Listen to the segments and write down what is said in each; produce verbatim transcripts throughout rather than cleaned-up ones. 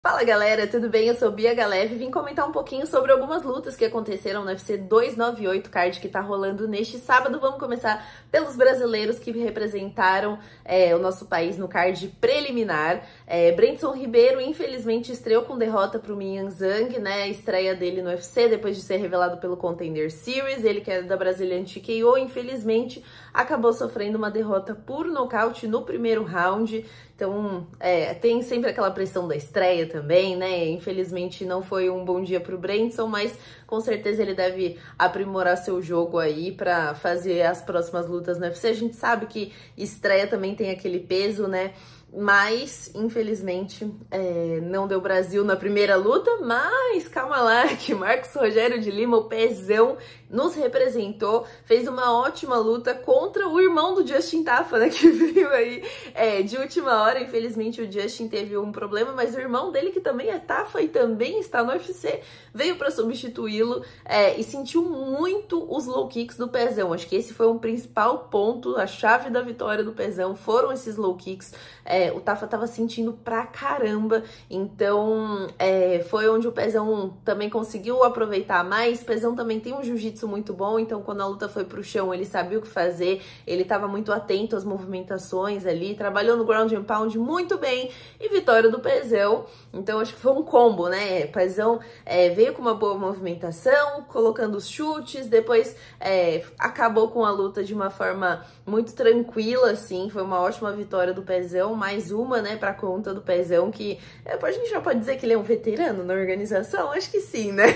Fala galera, tudo bem? Eu sou Bia Galev e vim comentar um pouquinho sobre algumas lutas que aconteceram no U F C duzentos e noventa e oito card que tá rolando neste sábado. Vamos começar pelos brasileiros que representaram é, o nosso país no card preliminar. É, Brandson Ribeiro, infelizmente, estreou com derrota pro Minhan Zhang, né? A estreia dele no U F C depois de ser revelado pelo Contender Series. Ele que é da Brazilian T K O, infelizmente, acabou sofrendo uma derrota por nocaute no primeiro round. Então, é, tem sempre aquela pressão da estreia também, né? Infelizmente não foi um bom dia pro Brandson, mas com certeza ele deve aprimorar seu jogo aí pra fazer as próximas lutas no U F C. A gente sabe que estreia também tem aquele peso, né? Mas, infelizmente, é, não deu Brasil na primeira luta, mas calma lá, que Marcos Rogério de Lima, o pezão, nos representou, fez uma ótima luta contra o irmão do Justin Tafa, né, que veio aí é, de última hora. Infelizmente o Justin teve um problema, mas o irmão dele, que também é Tafa e também está no U F C, veio para substituí-lo é, e sentiu muito os low kicks do pezão. Acho que esse foi um principal ponto, a chave da vitória do pezão foram esses low kicks. É, o Tafa tava sentindo pra caramba, então é, foi onde o pezão também conseguiu aproveitar mais. O pezão também tem um jiu-jitsu muito bom, então quando a luta foi pro chão ele sabia o que fazer, ele tava muito atento às movimentações ali, trabalhou no ground and pound muito bem, e vitória do pezão. Então acho que foi um combo, né? O pezão é, veio com uma boa movimentação, colocando os chutes, depois é, acabou com a luta de uma forma muito tranquila, assim, foi uma ótima vitória do pezão, mais uma, né, pra conta do pezão, que a gente já pode dizer que ele é um veterano na organização? Acho que sim, né?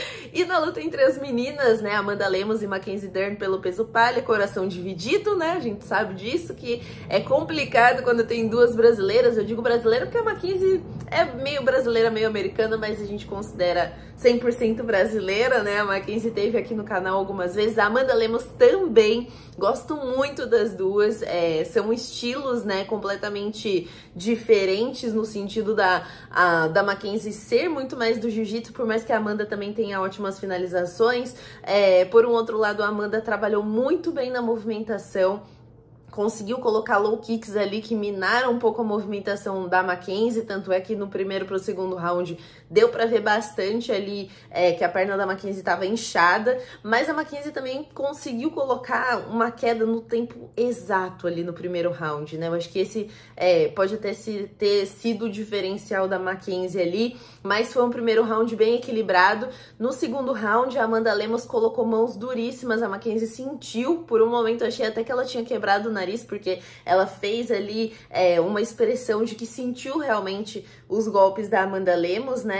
E na luta entre as meninas, né, Amanda Lemos e Mackenzie Dern pelo peso palha, coração dividido, né, a gente sabe disso, que é complicado quando tem duas brasileiras. Eu digo brasileira porque a Mackenzie é meio brasileira, meio americana, mas a gente considera cem por cento brasileira, né, a Mackenzie teve aqui no canal algumas vezes, a Amanda Lemos também, gosto muito das duas, é, são estilos, né, completamente diferentes no sentido da, a, da Mackenzie ser muito mais do jiu-jitsu, por mais que a Amanda também tenha ótimas finalizações. É, por um outro lado, a Amanda trabalhou muito bem na movimentação, conseguiu colocar low kicks ali que minaram um pouco a movimentação da Mackenzie, tanto é que no primeiro para o segundo round deu para ver bastante ali é, que a perna da Mackenzie estava inchada, mas a Mackenzie também conseguiu colocar uma queda no tempo exato ali no primeiro round, né? Eu acho que esse é, pode até se, ter sido o diferencial da Mackenzie ali, mas foi um primeiro round bem equilibrado. No segundo round, a Amanda Lemos colocou mãos duríssimas, a Mackenzie sentiu, por um momento achei até que ela tinha quebrado o nariz, porque ela fez ali é, uma expressão de que sentiu realmente os golpes da Amanda Lemos, né?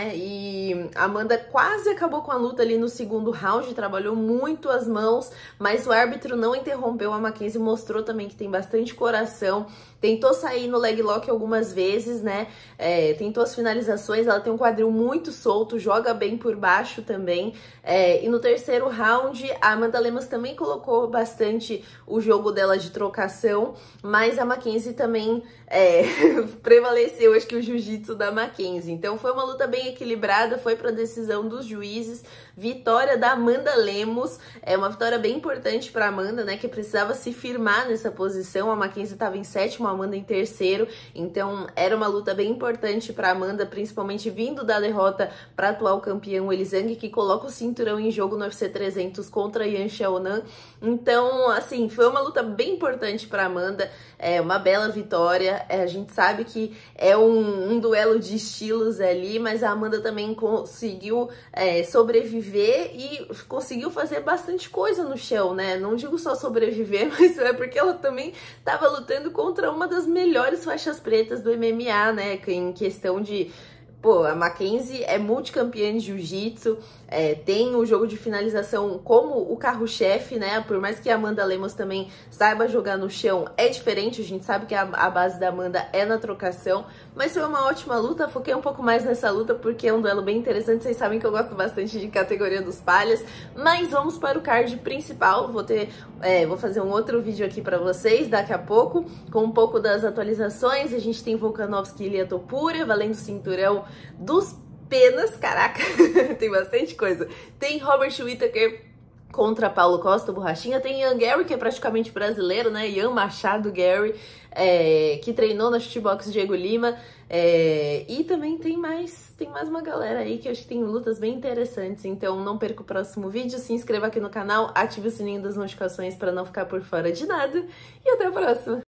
E a Amanda quase acabou com a luta ali no segundo round, trabalhou muito as mãos, mas o árbitro não interrompeu. A Mackenzie mostrou também que tem bastante coração, tentou sair no leg lock algumas vezes, né? É, tentou as finalizações, ela tem um quadril muito solto, joga bem por baixo também. É, e no terceiro round, a Amanda Lemos também colocou bastante o jogo dela de trocação, mas a Mackenzie também é, prevaleceu, acho que o jiu-jitsu da Mackenzie. Então foi uma luta bem equilibrada, foi para decisão dos juízes, vitória da Amanda Lemos, é uma vitória bem importante para Amanda, né, que precisava se firmar nessa posição. A Mackenzie estava em sétimo, a Amanda em terceiro, então era uma luta bem importante para Amanda, principalmente vindo da derrota para atual campeão Weili Zhang, que coloca o cinturão em jogo no U F C trezentos contra Yan Xiaonan. Então, assim, foi uma luta bem importante para Amanda, é uma bela vitória. É, a gente sabe que é um, um duelo de estilos ali, mas a Amanda também conseguiu é, sobreviver e conseguiu fazer bastante coisa no chão, né? Não digo só sobreviver, mas é porque ela também estava lutando contra uma das melhores faixas pretas do M M A, né? Em questão de... Pô, a Mackenzie é multicampeã de jiu-jitsu, é, tem o jogo de finalização como o carro-chefe, né? Por mais que a Amanda Lemos também saiba jogar no chão, é diferente. A gente sabe que a, a base da Amanda é na trocação, mas foi uma ótima luta. Foquei um pouco mais nessa luta porque é um duelo bem interessante. Vocês sabem que eu gosto bastante de categoria dos palhas, mas vamos para o card principal. Vou ter, é, vou fazer um outro vídeo aqui para vocês daqui a pouco, com um pouco das atualizações. A gente tem Volkanovski e Ilia Topuria valendo cinturão dos penas, caraca, tem bastante coisa. Tem Robert Whittaker contra Paulo Costa, o Borrachinha. Tem Ian Gary, que é praticamente brasileiro, né? Ian Machado Gary, é, que treinou na Shootbox Diego Lima. É, e também tem mais, tem mais uma galera aí que eu acho que tem lutas bem interessantes. Então não perca o próximo vídeo, se inscreva aqui no canal, ative o sininho das notificações para não ficar por fora de nada. E até a próxima!